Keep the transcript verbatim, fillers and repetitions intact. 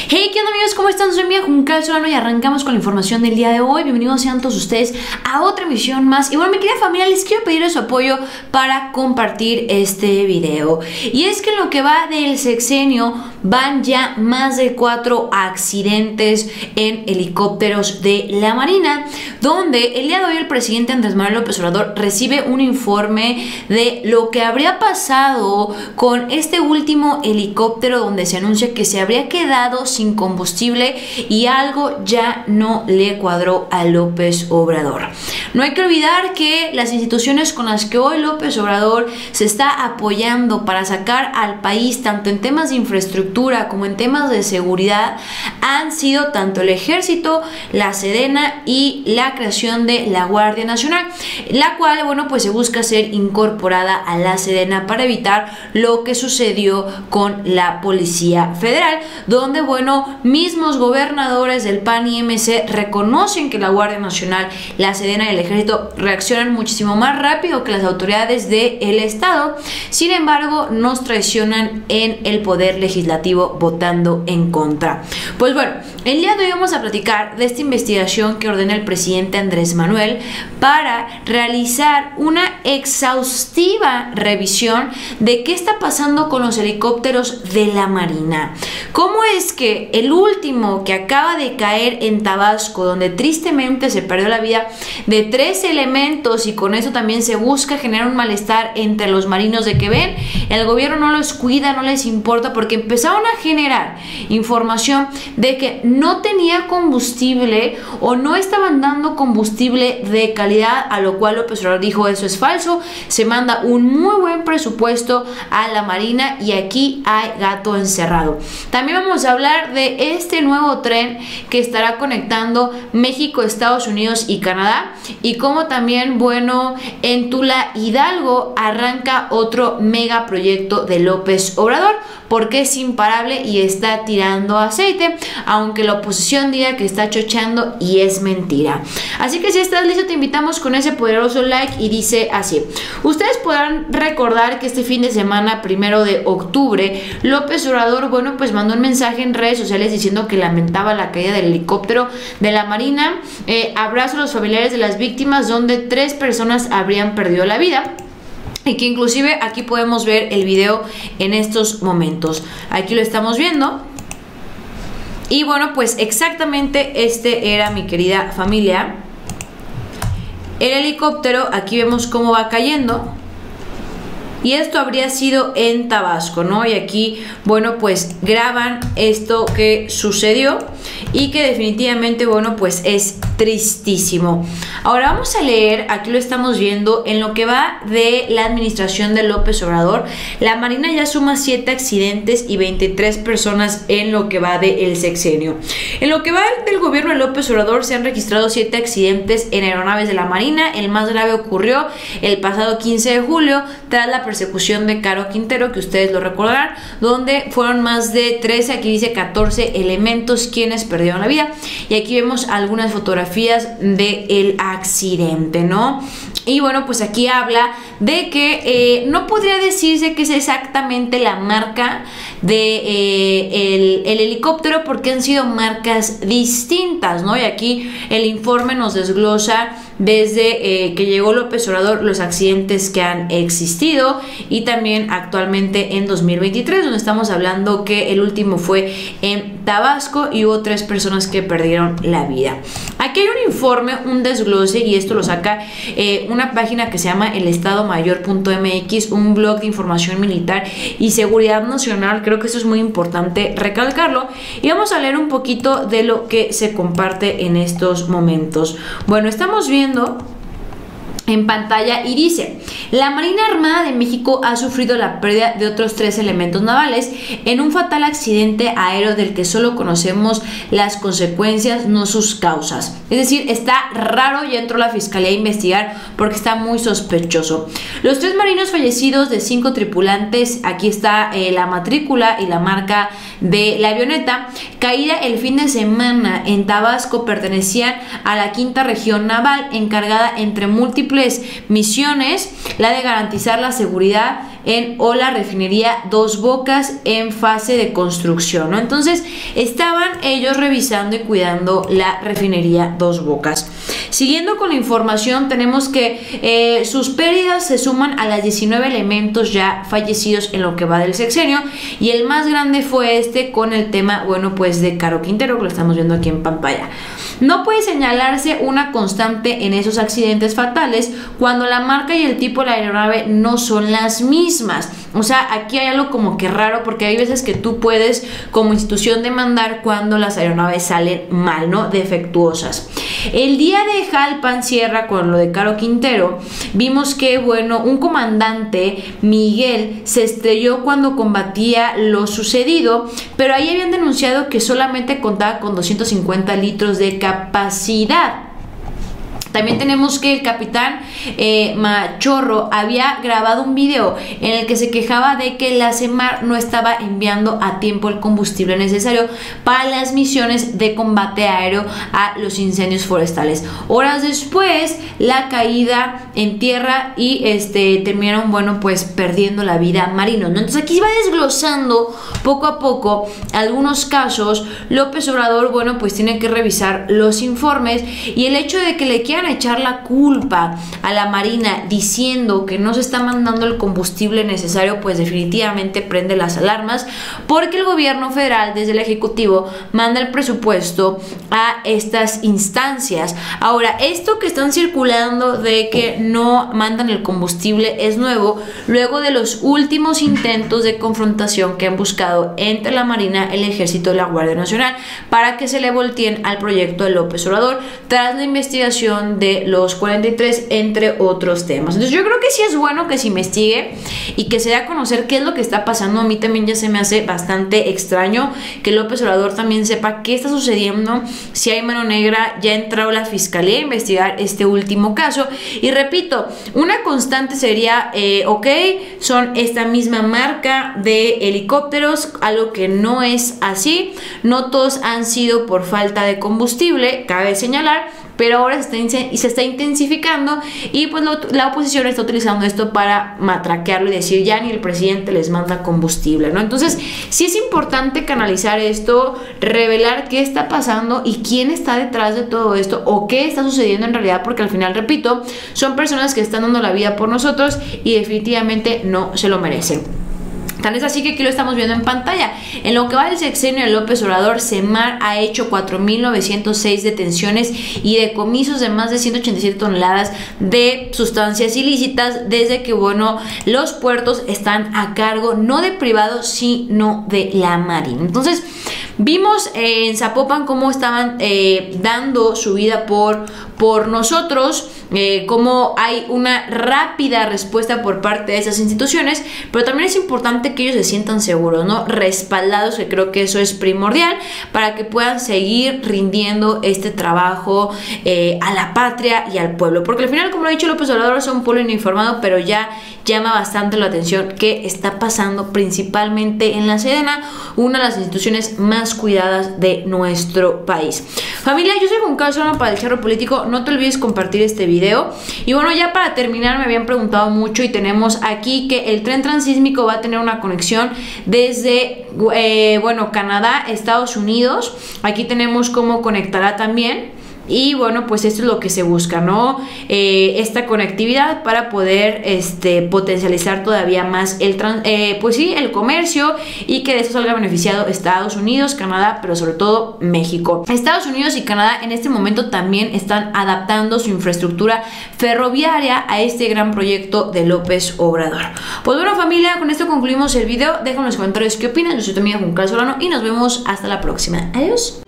Hey, ¿qué onda amigos? ¿Cómo están? Soy Mía Juncal Solano y arrancamos con la información del día de hoy. Bienvenidos sean todos ustedes a otra emisión más. Y bueno, mi querida familia, les quiero pedir su apoyo para compartir este video. Y es que en lo que va del sexenio van ya más de cuatro accidentes en helicópteros de la Marina, donde el día de hoy el presidente Andrés Manuel López Obrador recibe un informe de lo que habría pasado con este último helicóptero, donde se anuncia que se habría quedado sin combustible y algo ya no le cuadró a López Obrador. No hay que olvidar que las instituciones con las que hoy López Obrador se está apoyando para sacar al país tanto en temas de infraestructura como en temas de seguridad han sido tanto el Ejército, la Sedena y la creación de la Guardia Nacional, la cual, bueno, pues se busca ser incorporada a la Sedena para evitar lo que sucedió con la Policía Federal, donde, bueno, Bueno, mismos gobernadores del P A N y M C reconocen que la Guardia Nacional, la Sedena y el Ejército reaccionan muchísimo más rápido que las autoridades del Estado. Sin embargo, nos traicionan en el poder legislativo votando en contra. Pues bueno, el día de hoy vamos a platicar de esta investigación que ordena el presidente Andrés Manuel para realizar una exhaustiva revisión de qué está pasando con los helicópteros de la Marina. ¿Cómo es que el último que acaba de caer en Tabasco, donde tristemente se perdió la vida de tres elementos y con eso también se busca generar un malestar entre los marinos de que ven, el gobierno no los cuida, no les importa, porque empezaron a generar información de que no tenía combustible o no estaban dando combustible de calidad, a lo cual López Obrador dijo: eso es falso, se manda un muy buen presupuesto a la Marina y aquí hay gato encerrado. También vamos a hablar de este nuevo tren que estará conectando México, Estados Unidos y Canadá, y como también, bueno, en Tula Hidalgo arranca otro megaproyecto de López Obrador, porque es imparable y está tirando aceite, aunque la oposición diga que está chocheando y es mentira. Así que si estás listo, te invitamos con ese poderoso like y dice así: ustedes podrán recordar que este fin de semana, primero de octubre, López Obrador, bueno, pues mandó un mensaje en redes sociales diciendo que lamentaba la caída del helicóptero de la Marina. Eh, abrazo a los familiares de las víctimas, donde tres personas habrían perdido la vida. Y que inclusive aquí podemos ver el video en estos momentos. Aquí lo estamos viendo. Y bueno, pues exactamente este era, mi querida familia, el helicóptero. Aquí vemos cómo va cayendo. Y esto habría sido en Tabasco, ¿no? Y aquí, bueno, pues graban esto que sucedió y que definitivamente, bueno, pues es tristísimo. Ahora vamos a leer, aquí lo estamos viendo, en lo que va de la administración de López Obrador. La Marina ya suma siete accidentes y veintitrés personas en lo que va del sexenio. En lo que va del gobierno de López Obrador se han registrado siete accidentes en aeronaves de la Marina. El más grave ocurrió el pasado quince de julio tras la persecución de Caro Quintero, que ustedes lo recordarán, donde fueron más de trece, aquí dice catorce elementos quienes perdieron la vida. Y aquí vemos algunas fotografías del accidente, ¿no? Y bueno, pues aquí habla de que eh, no podría decirse que es exactamente la marca de eh, el, el helicóptero, porque han sido marcas distintas, ¿no? Y aquí el informe nos desglosa desde eh, que llegó López Obrador los accidentes que han existido, y también actualmente en dos mil veintitrés, donde estamos hablando que el último fue en Tabasco y hubo tres personas que perdieron la vida. Aquí hay un informe, un desglose, y esto lo saca eh, una página que se llama el estado mayor punto m x, un blog de información militar y seguridad nacional. Creo que eso es muy importante recalcarlo, y vamos a leer un poquito de lo que se comparte en estos momentos. Bueno, estamos viendo en pantalla y dice: la Marina Armada de México ha sufrido la pérdida de otros tres elementos navales en un fatal accidente aéreo del que solo conocemos las consecuencias, no sus causas. Es decir, está raro, ya entró la fiscalía a investigar porque está muy sospechoso. Los tres marinos fallecidos de cinco tripulantes, aquí está eh, la matrícula y la marca de la avioneta, caída el fin de semana en Tabasco, pertenecían a la quinta región naval, encargada entre múltiples misiones, la de garantizar la seguridad en o la refinería Dos Bocas en fase de construcción, ¿no? Entonces estaban ellos revisando y cuidando la refinería Dos Bocas. Siguiendo con la información, tenemos que eh, sus pérdidas se suman a las diecinueve elementos ya fallecidos en lo que va del sexenio, y el más grande fue este con el tema, bueno, pues de Caro Quintero, que lo estamos viendo aquí en pantalla. No puede señalarse una constante en esos accidentes fatales cuando la marca y el tipo de la aeronave no son las mismas. O sea, aquí hay algo como que raro, porque hay veces que tú puedes como institución demandar cuando las aeronaves salen mal, ¿no? Defectuosas. El día de Jalpan Sierra, con lo de Caro Quintero, vimos que, bueno, un comandante, Miguel, se estrelló cuando combatía lo sucedido, pero ahí habían denunciado que solamente contaba con doscientos cincuenta litros de capacidad. También tenemos que el capitán eh, Machorro había grabado un video en el que se quejaba de que la CEMAR no estaba enviando a tiempo el combustible necesario para las misiones de combate aéreo a los incendios forestales. Horas después, la caída en tierra y este, terminaron, bueno, pues perdiendo la vida marinos, ¿no? Entonces aquí va desglosando poco a poco algunos casos. López Obrador, bueno, pues tiene que revisar los informes, y el hecho de que le quieran echar la culpa a la Marina diciendo que no se está mandando el combustible necesario, pues definitivamente prende las alarmas, porque el gobierno federal desde el Ejecutivo manda el presupuesto a estas instancias. Ahora, esto que están circulando de que no mandan el combustible es nuevo luego de los últimos intentos de confrontación que han buscado entre la Marina, el Ejército y la Guardia Nacional para que se le volteen al proyecto de López Obrador tras la investigación de los cuarenta y tres, entre otros temas. Entonces yo creo que sí es bueno que se investigue y que se dé a conocer qué es lo que está pasando. A mí también ya se me hace bastante extraño que López Obrador también sepa qué está sucediendo, si hay mano negra. Ya ha entrado la fiscalía a investigar este último caso, y repito, una constante sería eh, ok, son esta misma marca de helicópteros, algo que no es así. No todos han sido por falta de combustible, cabe señalar, pero ahora se está, se está intensificando, y pues lo, la oposición está utilizando esto para matraquearlo y decir ya ni el presidente les manda combustible, ¿no? Entonces sí es importante canalizar esto, revelar qué está pasando y quién está detrás de todo esto, o qué está sucediendo en realidad, porque al final, repito, son personas que están dando la vida por nosotros y definitivamente no se lo merecen. Tan es así que aquí lo estamos viendo en pantalla. En lo que va del sexenio de López Obrador, CEMAR ha hecho cuatro mil novecientos seis detenciones y decomisos de más de ciento ochenta y siete toneladas de sustancias ilícitas, desde que, bueno, los puertos están a cargo no de privados, sino de la Marina. Entonces, vimos eh, en Zapopan cómo estaban eh, dando su vida por, por nosotros, eh, cómo hay una rápida respuesta por parte de esas instituciones, pero también es importante que ellos se sientan seguros, ¿no? Respaldados, que creo que eso es primordial para que puedan seguir rindiendo este trabajo eh, a la patria y al pueblo, porque al final, como lo ha dicho López Obrador, son un pueblo ininformado, pero ya llama bastante la atención qué está pasando principalmente en la Sedena, una de las instituciones más cuidadas de nuestro país. Familia, yo soy Juan Carlos Solano para el Charro Político. No te olvides compartir este video. Y bueno, ya para terminar, me habían preguntado mucho y tenemos aquí que el tren transísmico va a tener una conexión desde eh, bueno, Canadá, Estados Unidos. Aquí tenemos cómo conectará también. Y bueno, pues esto es lo que se busca, ¿no? Eh, esta conectividad para poder este, potencializar todavía más el, trans, eh, pues sí, el comercio, y que de eso salga beneficiado Estados Unidos, Canadá, pero sobre todo México. Estados Unidos y Canadá en este momento también están adaptando su infraestructura ferroviaria a este gran proyecto de López Obrador. Pues bueno, familia, con esto concluimos el video. Déjame en los comentarios qué opinan. Yo soy tu amiga Juan Carlos Solano y nos vemos hasta la próxima. Adiós.